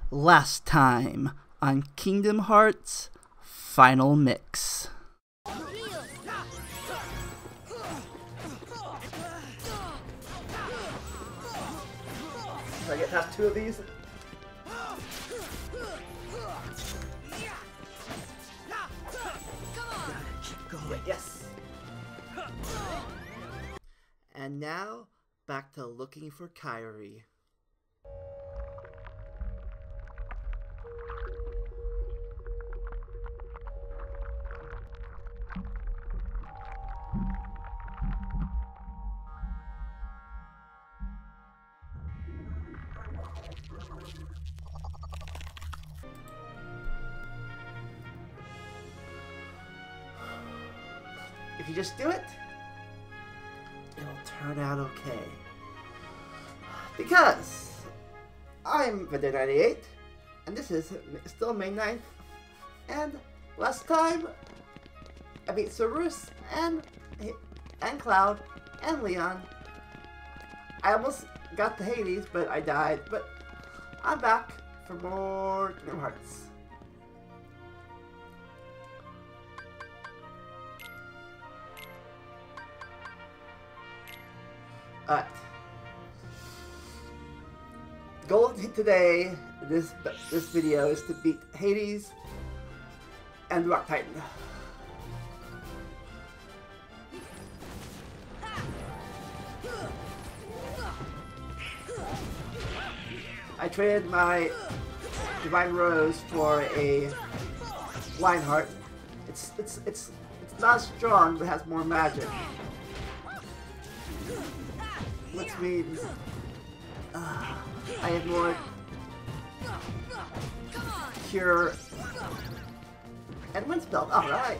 Last time on Kingdom Hearts Final Mix. Can I get past two of these? Yes. And now, back to looking for Kairi. If you just do it, it'll turn out okay. Because I'm Vader98, and this is still May 9th, and last time I beat Cerberus and Cloud and Leon. I almost got to Hades, but I died. But I'm back for more Kingdom Hearts. Alright. Goal today, this video, is to beat Hades and Rock Titan. I traded my Divine Rose for a Lionheart. It's not as strong, but has more magic. Which means I have more cure and wind spell. All right.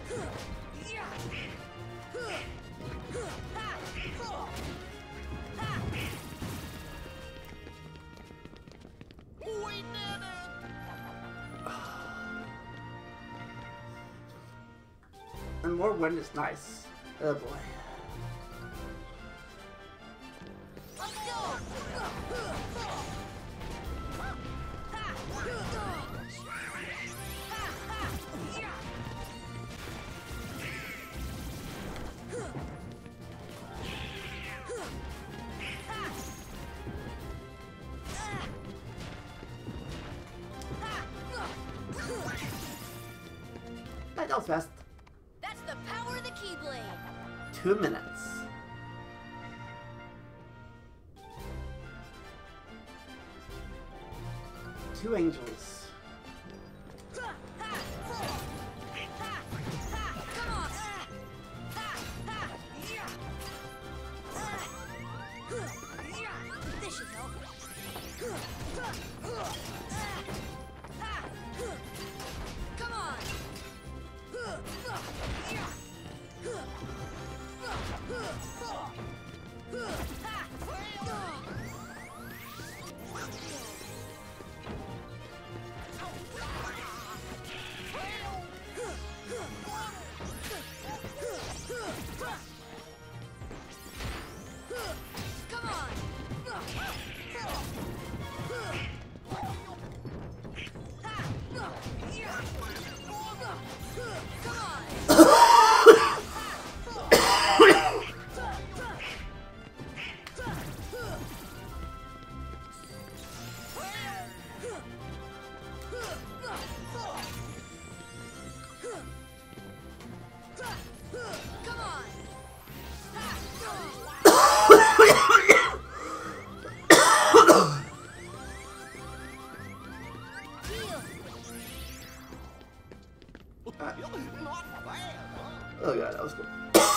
And more wind is nice. Oh boy. That was fast. That's the power of the Keyblade. 2 minutes. Two angels. This should help. Come on. Oh god, that was cool.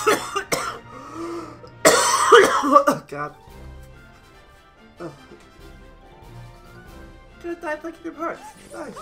Oh god. Oh. Could have died like Kingdom Hearts. Nice.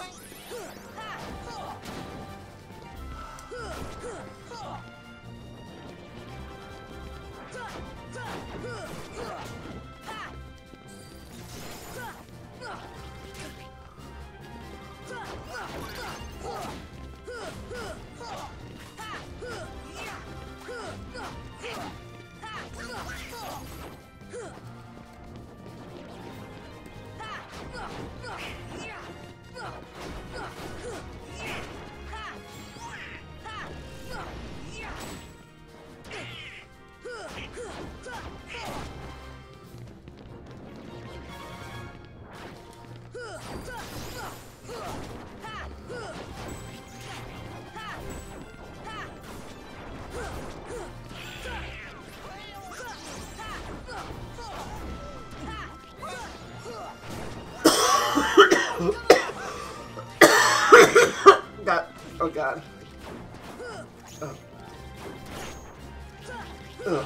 Ugh.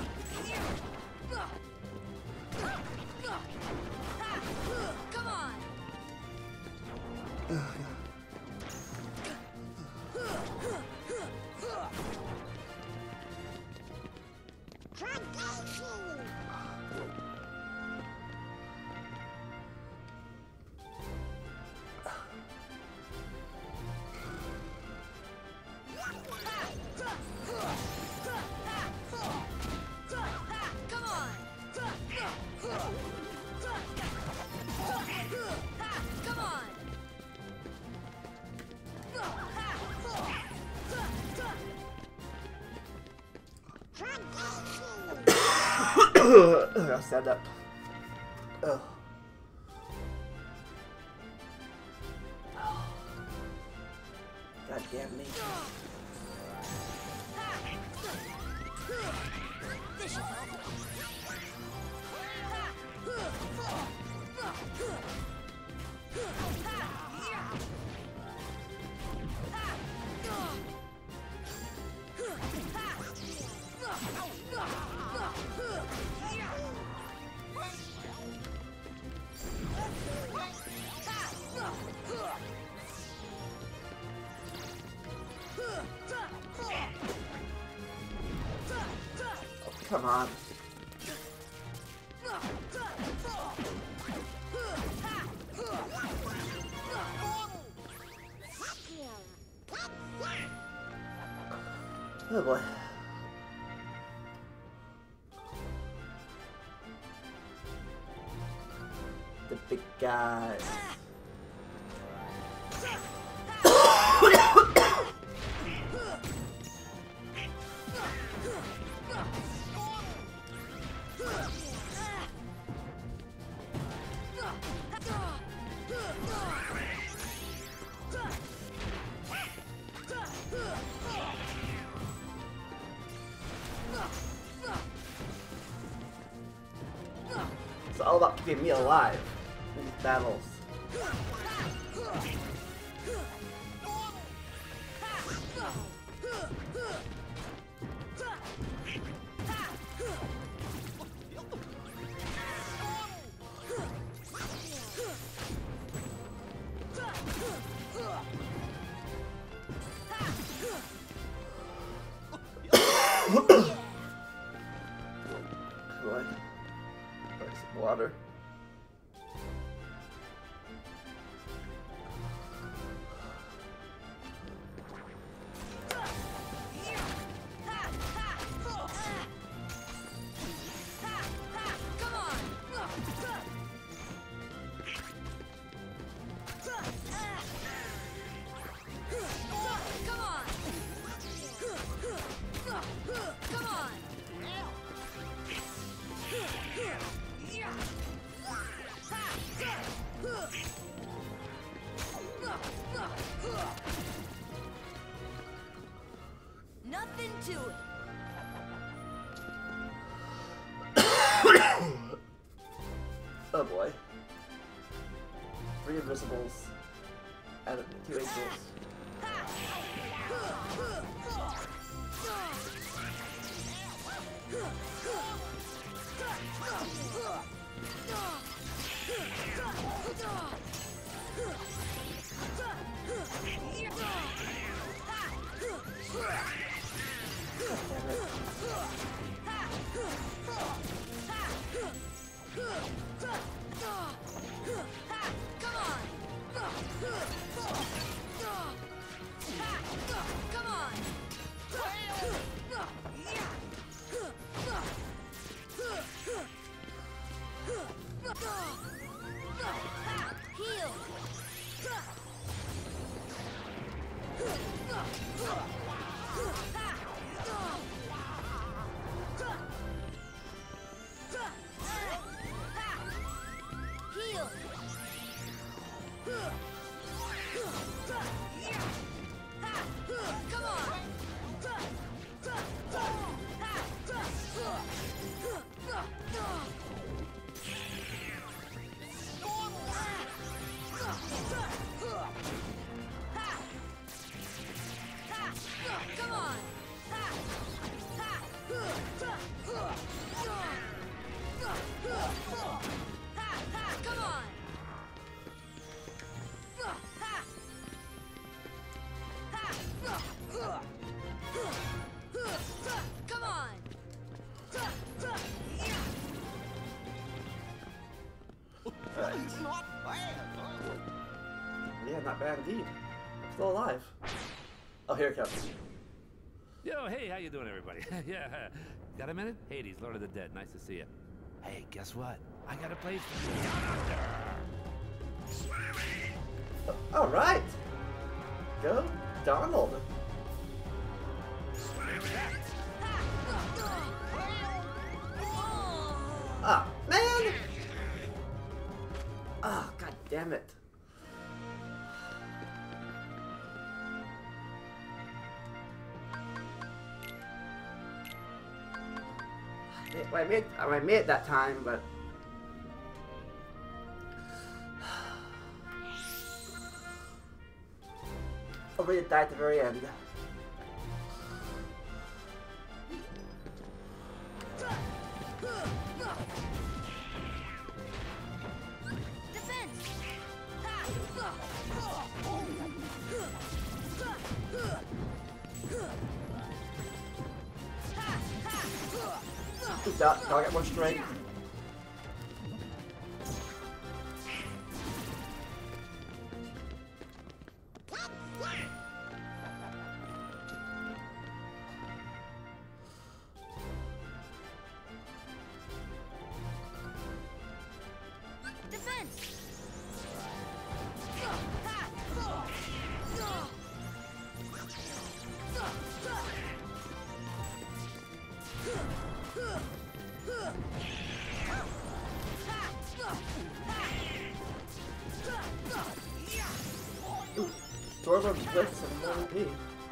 Come on. Come on. Come on. I'll stand up. Ugh. God damn me. This should help. Come on. Oh boy. The big guys. It's all about keeping me alive in these battles. Boy. There's some water. Nothing to it. Oh boy. 3 invisibles and 2 angels. Come on. not bad indeed. I'm still alive. Oh, here it comes. Yo, hey, how you doing, everybody? Yeah, got a minute? Hades, Lord of the Dead, nice to see you. Hey, guess what? I got a place for you down under. All right. Go, Donald. Ah, man! Ah, god damn it. Well, I made it that time, but I really died at the very end. Do I get more strength? Ooh, Torva Blitz and 1P.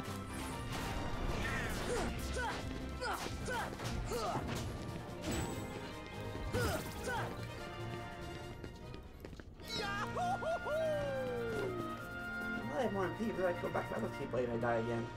I have 1P, but I go back to other Keyblade and I die again.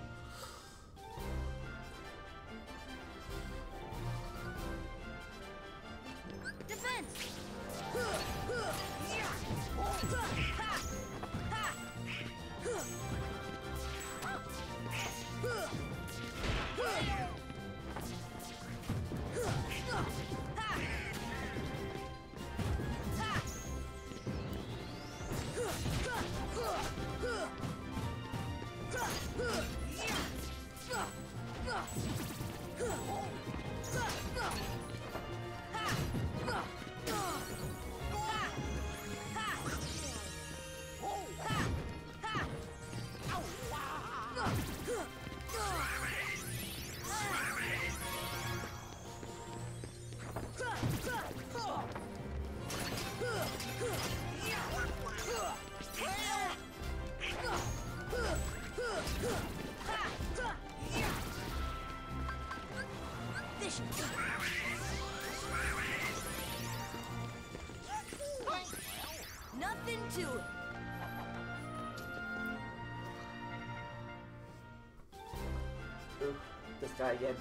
Nothing to it. Ooh, this guy again.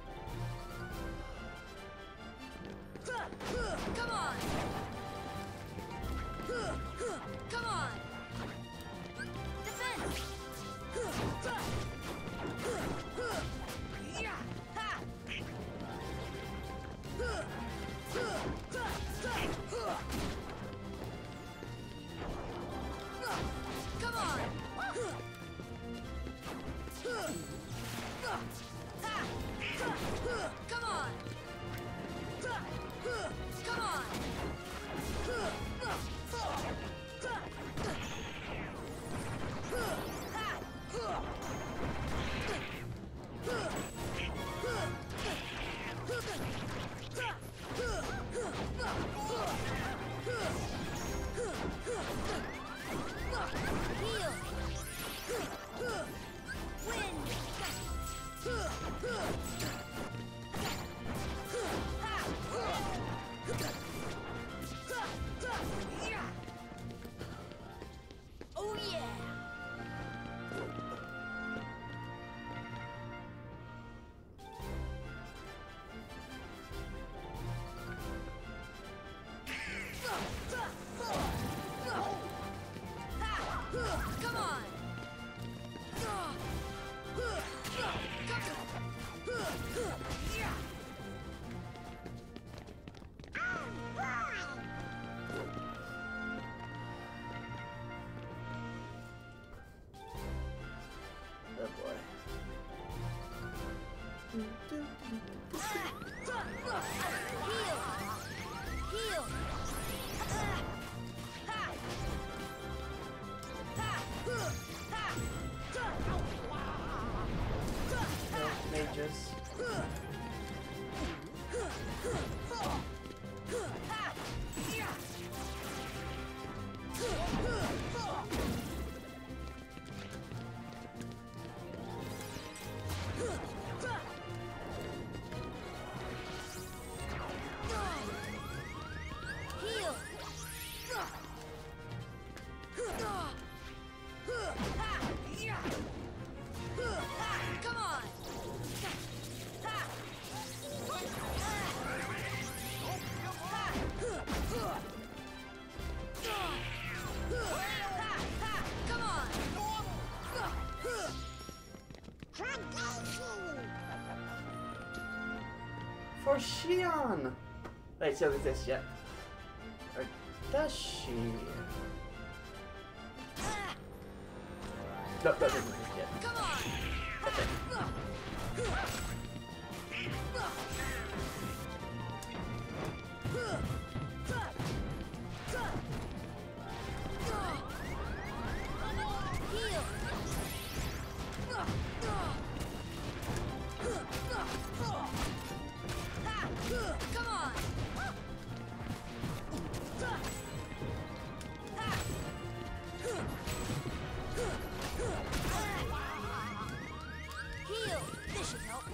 Come on. Come on. Defense. Come on. Come on. Come on. Heal. Win. Oh yeah. Come on. Heal! Mages. Heal! Come on! Come on! For Shion! Wait, she doesn't exist yet. Or does she? No, that doesn't exist yet. Come on! Okay. Heal! Come on! Heal! This should help.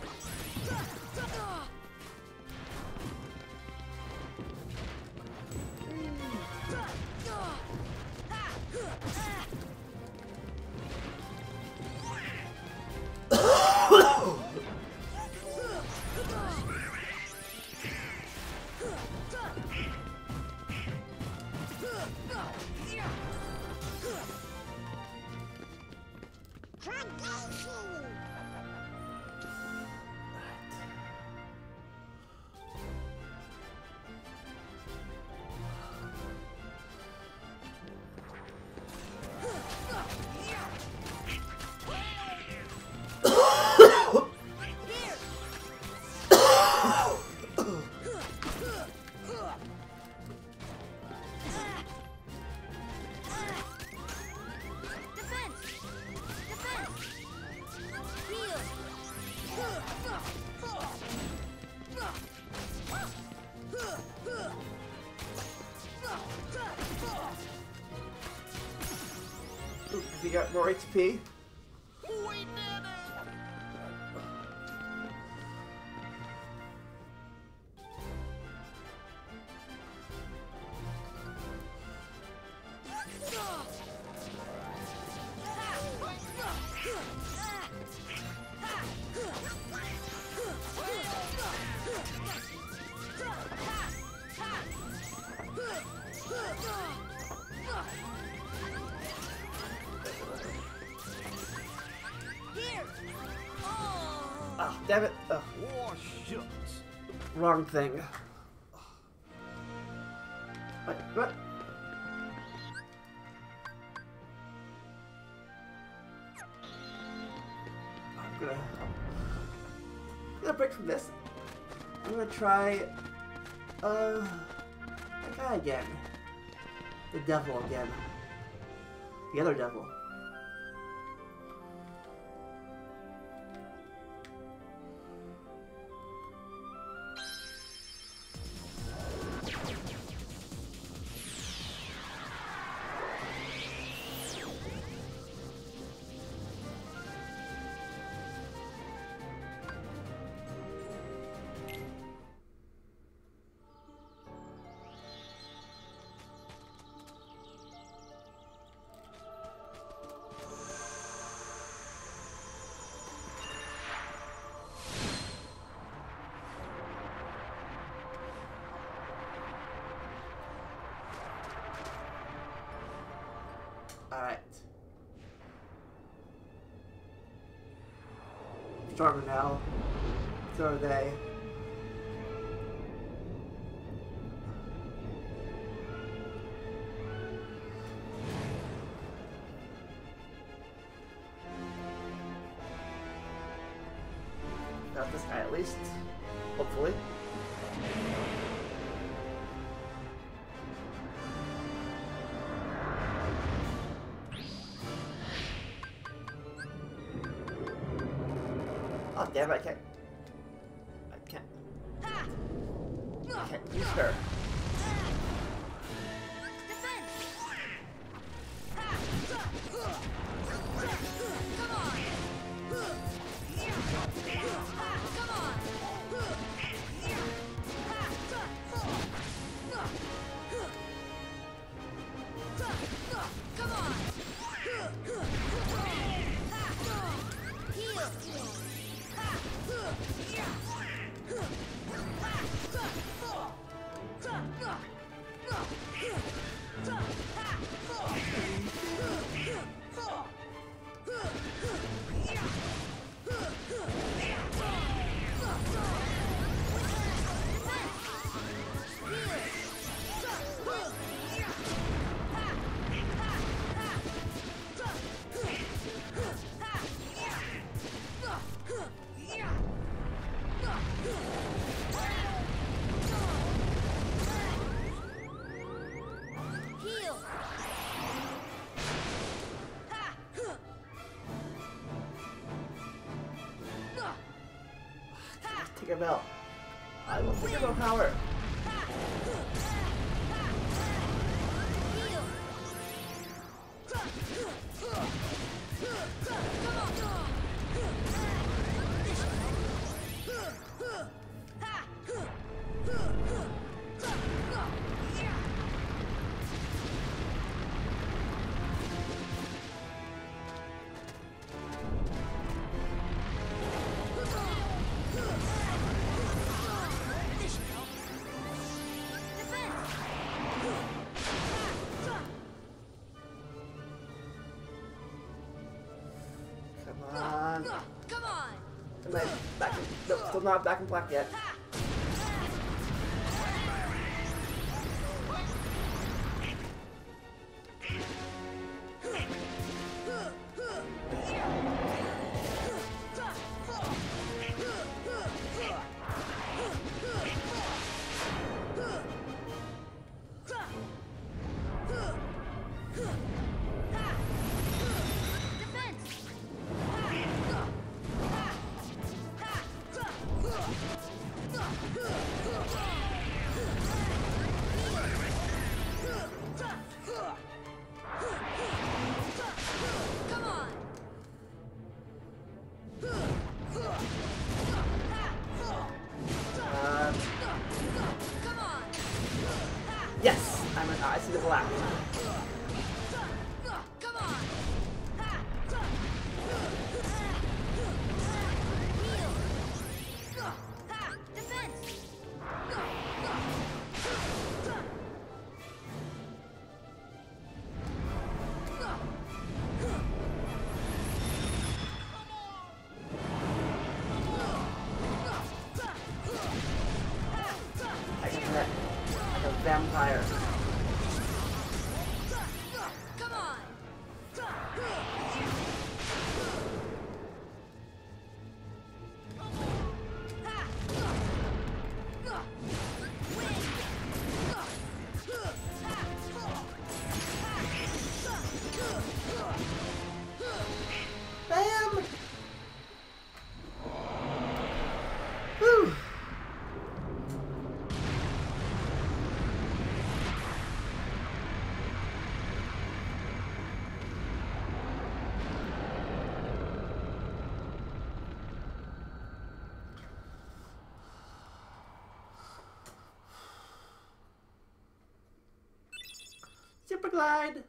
You got more HP? Oh, damn it. Oh, Oh, shucks. wrong thing. What? I'm gonna break from this. I'm gonna try, that guy again. The devil again. The other devil. Alright. Stronger now. So are they. That's this guy at least. Hopefully. Oh damn it, I can't use her. Tinkerbell. I will Tinkerbell power. Come on! Am I back in, no, still not back in black yet. Yes, I see the black. Come on! Defense! Like a vampire. Come on! Bam! Whew. Super glide.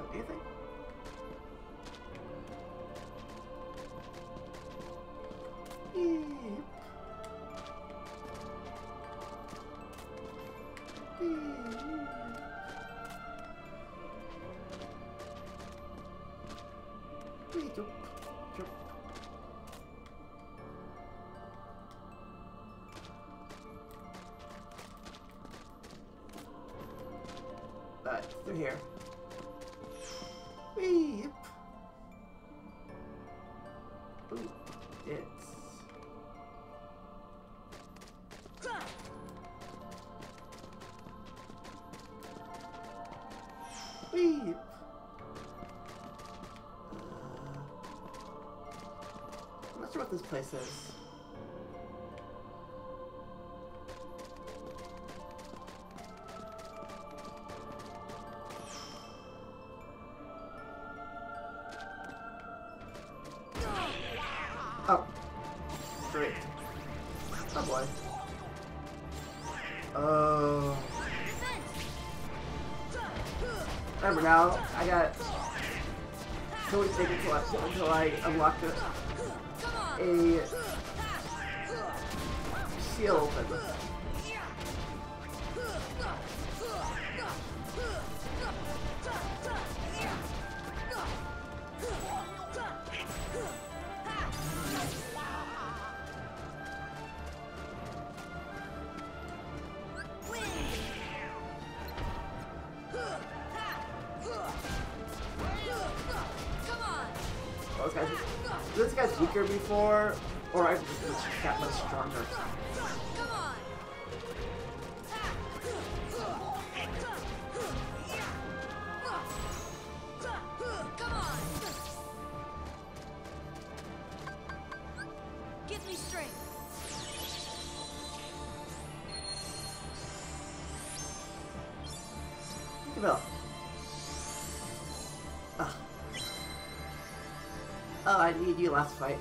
Anything? Beep. Beep. Beep. Through here. Beep. Ooh, it's. Beep. I'm not sure what this place is. Oh. Great. Oh boy. Oh. Remember now, I got so many things until I unlock a shield. This guy's weaker before, or I just got much stronger. Come on. Come on. Give me strength. Tinkerbell. Ugh. Oh, I need you last fight.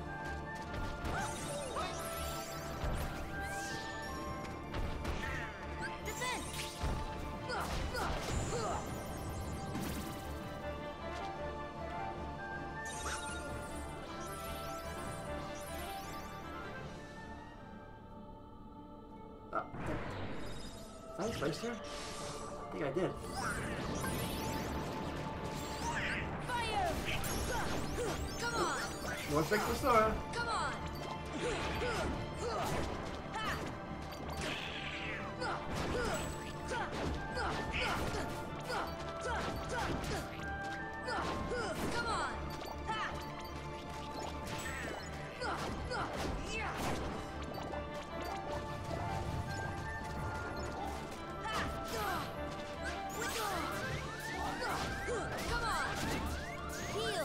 Defense. Oh, did I place her? I think I did. Fire. Come on. More strength for Sora. Come on. Come on. Come on. Heal.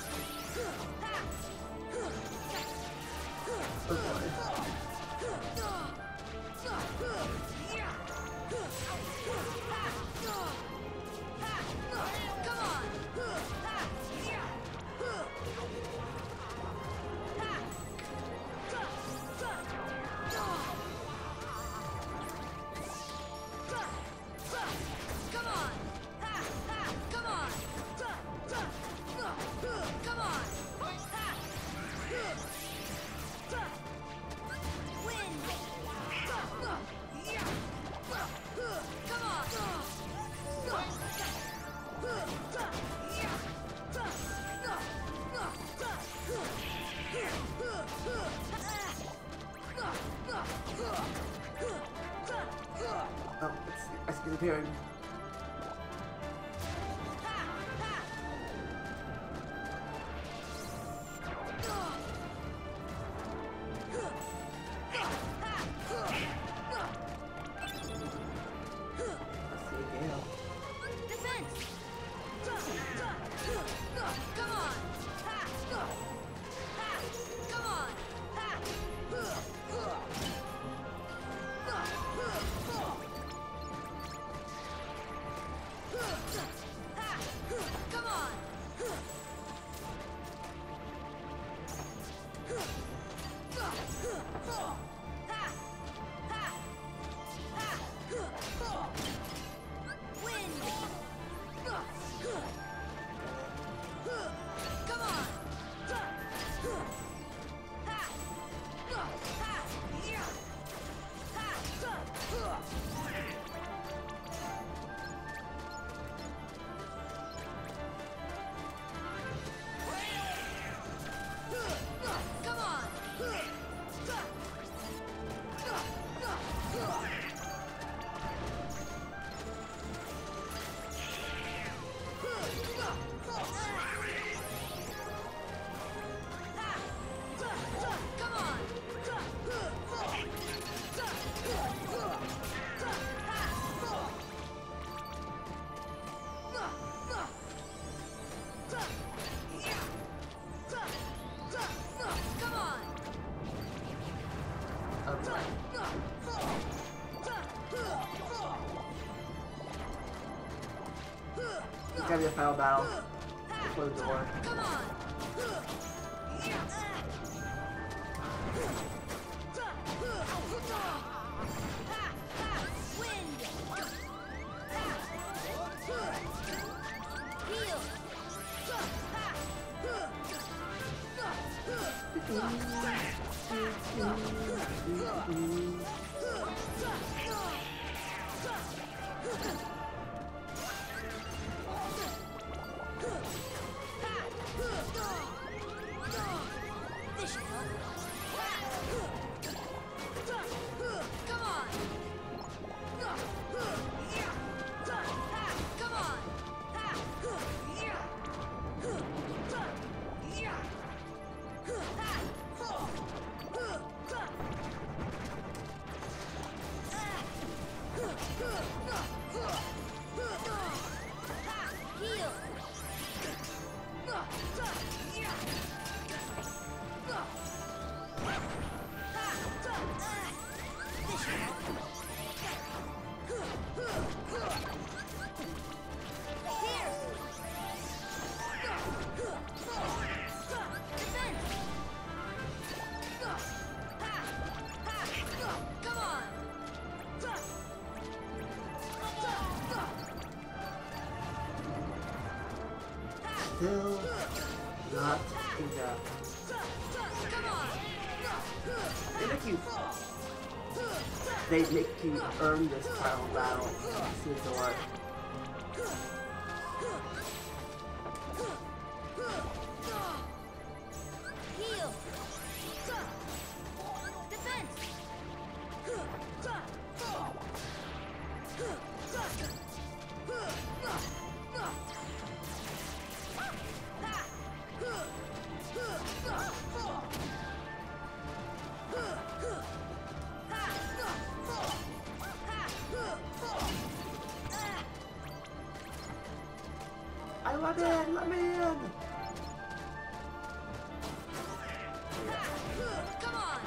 Oh boy. Come on. Come on. Come on. Come on. Win. Come Oh, it's disappearing. Let's see Gale. Defense. Come on. Come on. It's gotta be a final battle before the door. Come on. Wind. Heal. This should help. Come on. Come on. Heal. This should help. Here. Defense. Come on. Still not enough. Come on. They make you. They make you earn this final battle. See the door. Heal. Defense. I want in. Let me in. Come on.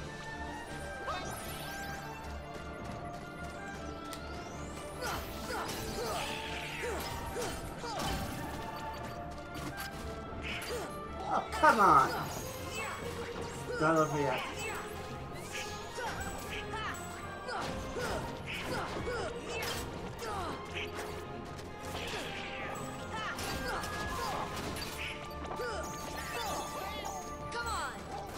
Oh, come on. Not over yet. Come on.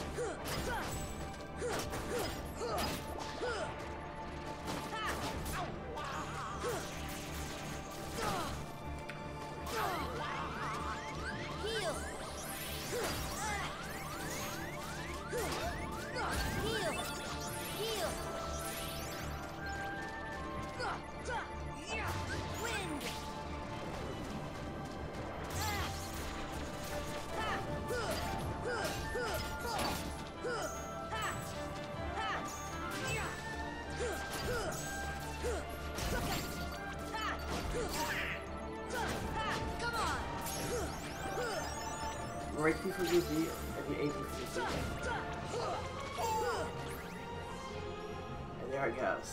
Heal. Heal. Heal. Wind. Come on. Break you for your beat and be able to see. And there it goes.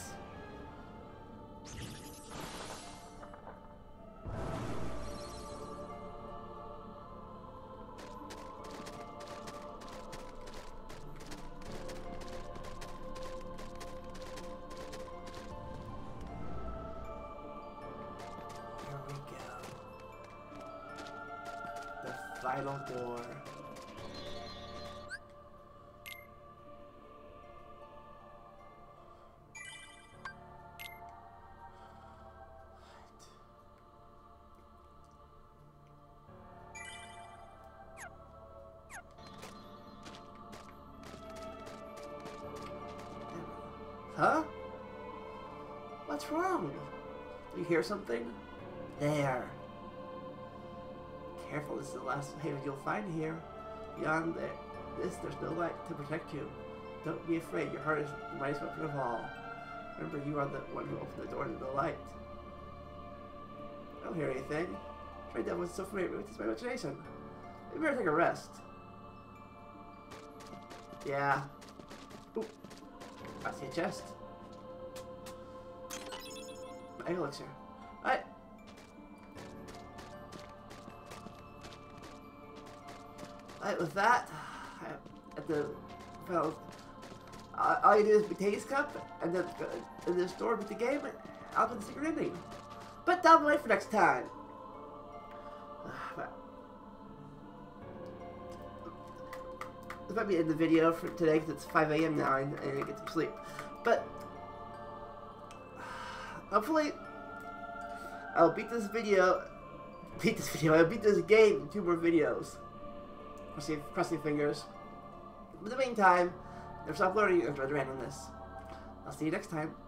Here we go. The final door. Huh? What's wrong? Do you hear something? There. Careful, this is the last haven you'll find here. Beyond this, there's no light to protect you. Don't be afraid, your heart is the mightiest weapon of all. Remember, you are the one who opened the door to the light. I don't hear anything. Try that was so familiar with my imagination. You better take a rest. Yeah. Oop. I see a chest. My elixir. Alright. Alright, with that, at the well, all you do is beat Hades Cup, and then in the store beat the game, and I'll get the secret ending. But that'll wait for next time. This might be in the video for today because it's 5 a.m. now and I need to get some sleep. But hopefully I'll beat this I'll beat this game in 2 more videos. Crossing fingers. But in the meantime, never stop learning and randomness. I'll see you next time.